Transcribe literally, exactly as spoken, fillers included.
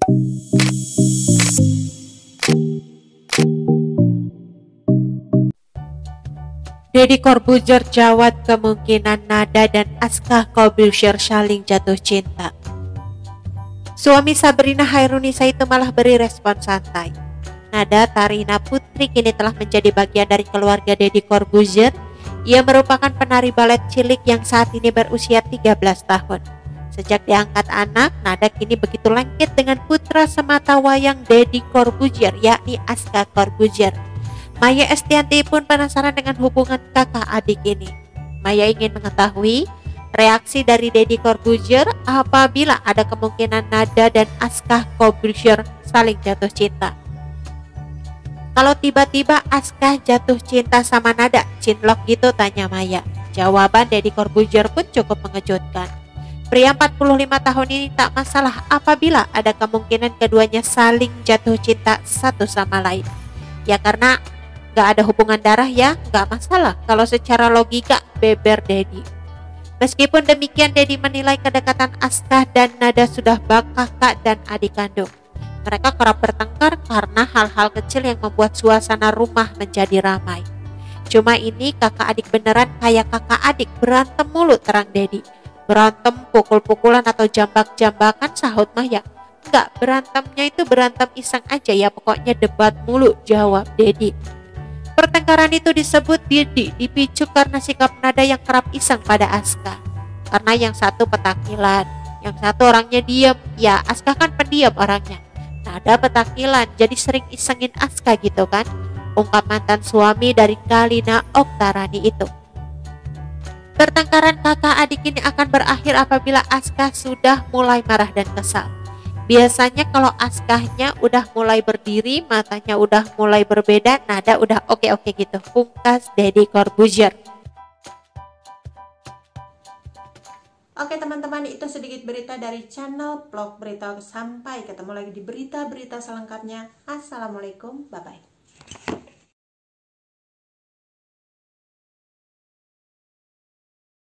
Deddy Corbuzier jawab kemungkinan Nada dan Aska Corbuzier saling jatuh cinta. Suami Sabrina Hairunisa itu malah beri respon santai. Nada Tarina Putri kini telah menjadi bagian dari keluarga Deddy Corbuzier. Ia merupakan penari balet cilik yang saat ini berusia tiga belas tahun. Sejak diangkat anak, Nada kini begitu lengket dengan putra semata wayang Deddy Corbuzier, yakni Aska Corbuzier. Maya Estianti pun penasaran dengan hubungan kakak adik ini. Maya ingin mengetahui reaksi dari Deddy Corbuzier apabila ada kemungkinan Nada dan Aska Corbuzier saling jatuh cinta. Kalau tiba-tiba Aska jatuh cinta sama Nada, cinlok gitu, tanya Maya. Jawaban Deddy Corbuzier pun cukup mengejutkan. Pria empat puluh lima tahun ini tak masalah apabila ada kemungkinan keduanya saling jatuh cinta satu sama lain. Ya karena gak ada hubungan darah ya, gak masalah kalau secara logika, beber Deddy. Meskipun demikian, Deddy menilai kedekatan Aska dan Nada sudah bak kakak dan adik kandung. Mereka kerap bertengkar karena hal-hal kecil yang membuat suasana rumah menjadi ramai. Cuma ini kakak adik beneran kayak kakak adik, berantem mulu, terang Deddy. Berantem, pukul-pukulan atau jambak-jambakan, sahut Maya. Enggak, berantemnya itu berantem iseng aja ya, pokoknya debat mulu, jawab Deddy. Pertengkaran itu disebut Deddy dipicu karena sikap Nada yang kerap iseng pada Aska. Karena yang satu petakilan, yang satu orangnya diam. Ya Aska kan pendiam orangnya. Nada petakilan, jadi sering isengin Aska gitu kan, ungkap mantan suami dari Kalina Oktarani itu. Pertengkaran kakak adik ini akan berakhir apabila Aska sudah mulai marah dan kesal. Biasanya kalau Askahnya udah mulai berdiri, matanya udah mulai berbeda, Nada udah oke-oke gitu, pungkas Deddy Corbuzier. Oke teman-teman, itu sedikit berita dari channel Vlog Berita. Sampai ketemu lagi di berita-berita selengkapnya. Assalamualaikum, bye-bye.